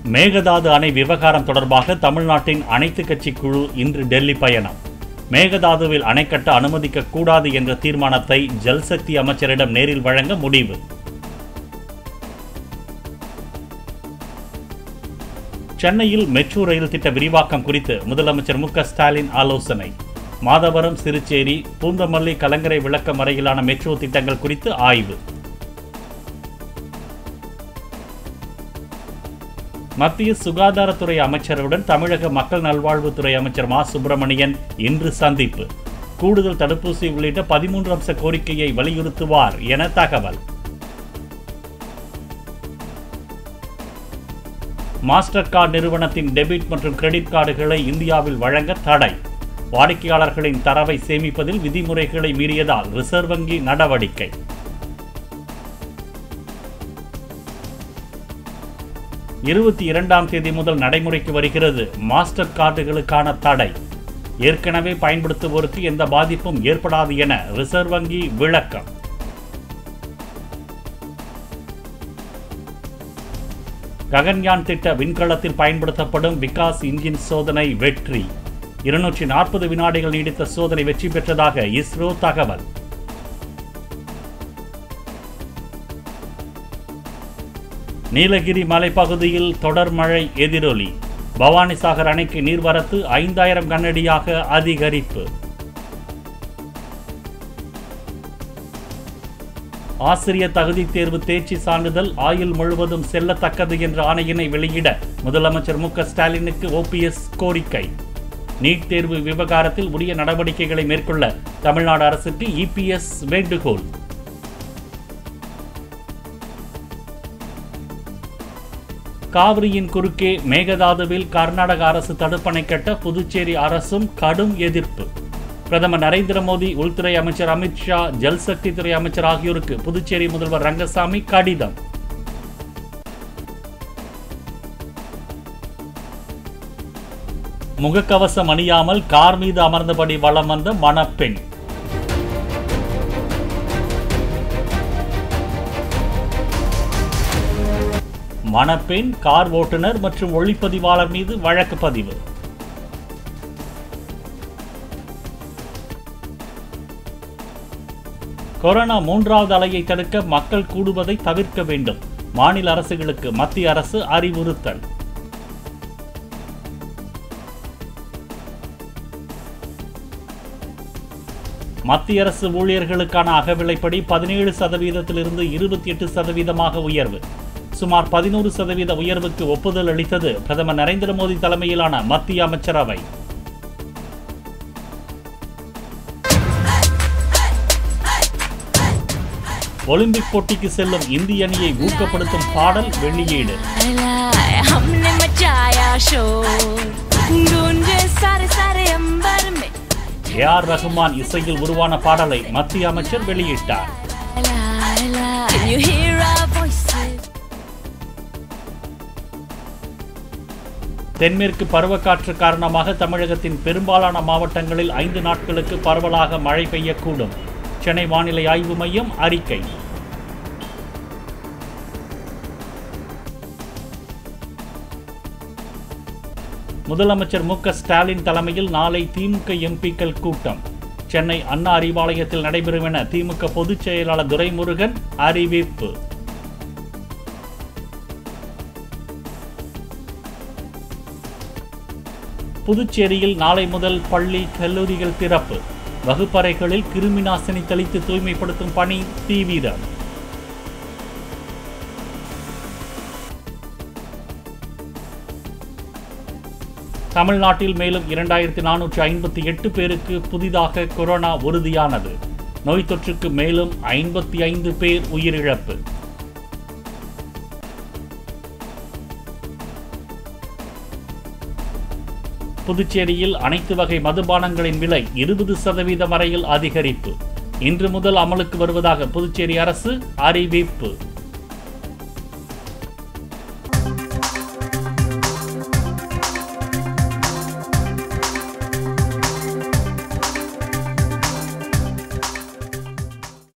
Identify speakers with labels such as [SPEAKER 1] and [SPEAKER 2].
[SPEAKER 1] மேகதாது அணை விவகாரம் தொடர்பாக தமிழ்நாட்டின் அனைத்து கட்சி குழு இன்று டெல்லி பயணம். மேகதாதுவில் அணை கட்ட அனுமதிக்க கூடாது என்ற தீர்மானத்தை ஜல்சக்தி அமைச்சரிடம் நேரில் வழங்க முடிவு. சென்னையில் மெட்ரோ ரயில் திட்ட விரிவாக்கம் குறித்து முதலமைச்சர் மு.க.ஸ்டாலின் ஆலோசனை. மாதவரம், சிறுச்சேரி, பூந்தமல்லி, கலங்கரை விளக்கம் வரையிலான மெட்ரோ திட்டங்கள் குறித்து ஆய்வு. மத்திய சுகாதாரத்துறை அமைச்சருடன் தமிழக மக்கள் நல்வாழ்வுத்துறை அமைச்சர் மா. சுப்பிரமணியன் இன்று சந்திப்பு. கூடுதல் தடுப்பூசி உள்ளிட்ட 13 அம்ச கோரிக்கையை வலியுறுத்துவார் என தகவல். மாஸ்டர் கார்டு நிறுவனத்தின் டெபிட் மற்றும் கிரெடிட் கார்டுகளை இந்தியாவில் வழங்க தடை. வாடிக்கையாளர்களின் தரவை சேமிப்பதில் விதிமுறைகளை மீறியதால் ரிசர்வ் வங்கி நடவடிக்கை. 22ஆம் தேதி முதல் நடைமுறைக்கு வருகிறது மாஸ்டர் கார்டுகளுக்கான தடை. ஏற்கனவே பயன்படுத்துவோருக்கு எந்த பாதிப்பும் ஏற்படாது என ரிசர்வ் வங்கி விளக்கம். ககன்யான் திட்ட விண்கலத்தில் பயன்படுத்தப்படும் விகாஸ் இன்ஜின் சோதனை வெற்றி. 240 வினாடிகள் நீடித்த சோதனை வெற்றி பெற்றதாக இஸ்ரோ தகவல். நீலகிரி மலைப்பகுதியில் தொடர் மழை எதிரொலி. பவானிசாகர் அணைக்கு நீர்வரத்து 5000 கனஅடியாக அதிகரிப்பு. ஆசிரியர் தகுதி தேர்வு தேர்ச்சி சான்றிதழ் ஆயுள் முழுவதும் செல்லத்தக்கது என்ற ஆணையினை வெளியிட முதலமைச்சர் மு.க.ஸ்டாலினுக்கு OPS கோரிக்கை. நீட் தேர்வு விவகாரத்தில் உரிய நடவடிக்கைகளை மேற்கொள்ள தமிழ்நாடு அரசுக்கு EPS வேண்டுகோள். காவிரியின் குறுக்கே மேகதாதுவில் கர்நாடக அரசு தடுப்பணை கட்ட புதுச்சேரி அரசும் கடும் எதிர்ப்பு. பிரதமர் நரேந்திர மோடி, உள்துறை அமைச்சர் அமித்ஷா, ஜல்சக்தி துறை அமைச்சர் ஆகியோருக்கு புதுச்சேரி முதல்வர் ரங்கசாமி கடிதம். முகக்கவசம் அணியாமல் கார் மீது அமர்ந்தபடி வலம் வந்த மணப்பெண். மணப்பெண், கார் ஓட்டுநர் மற்றும் ஒளிப்பதிவாளர் மீது வழக்கு பதிவு. கொரோனா 3வது அலையை தடுக்க மக்கள் கூடுவதை தவிர்க்க வேண்டும். மாநில அரசுகளுக்கு மத்திய அரசு அறிவுறுத்தல். மத்திய அரசு ஊழியர்களுக்கான அகவிலைப்படி 17%இலிருந்து 28% உயர்வு. சுமார் 11% உயர்வுக்கு ஒப்புதல் அளித்தது பிரதமர் நரேந்திர மோடி தலைமையிலான மத்திய அமைச்சரவை. ஒலிம்பிக் போட்டிக்கு செல்லும் இந்திய அணியை ஊக்கப்படுத்தும் பாடல் வெளியீடு. AR ரஹ்மான் இசையில் உருவான பாடலை மத்திய அமைச்சர் வெளியிட்டார். தென்மேற்கு பருவக்காற்று காரணமாக தமிழகத்தின் பெரும்பாலான மாவட்டங்களில் 5 நாட்களுக்கு பரவலாக மழை பெய்யக்கூடும். சென்னை வானிலை ஆய்வு மையம் அறிக்கை. முதலமைச்சர் மு.க.ஸ்டாலின் தலைமையில் நாளை திமுக எம்பிக்கள் கூட்டம். சென்னை அண்ணா அறிவாலயத்தில் நடைபெறும் என திமுக பொதுச் செயலாளர் துரைமுருகன் அறிவிப்பு. புதுச்சேரியில் நாளை முதல் பள்ளி, கல்லூரிகள் திறப்பு. வகுப்பறைகளில் கிருமி நாசினி தெளித்து தூய்மைப்படுத்தும் பணி தீவிரம். தமிழ்நாட்டில் மேலும் 2458 பேருக்கு புதிதாக கொரோனா உறுதியானது. நோய் தொற்றுக்கு மேலும் 55 பேர் உயிரிழப்பு. புதுச்சேரியில் அனைத்து வகை மதுபானங்களின் விலை 20% வரையில் அதிகரிப்பு. இன்று முதல் அமலுக்கு வருவதாக புதுச்சேரி அரசு அறிவிப்பு.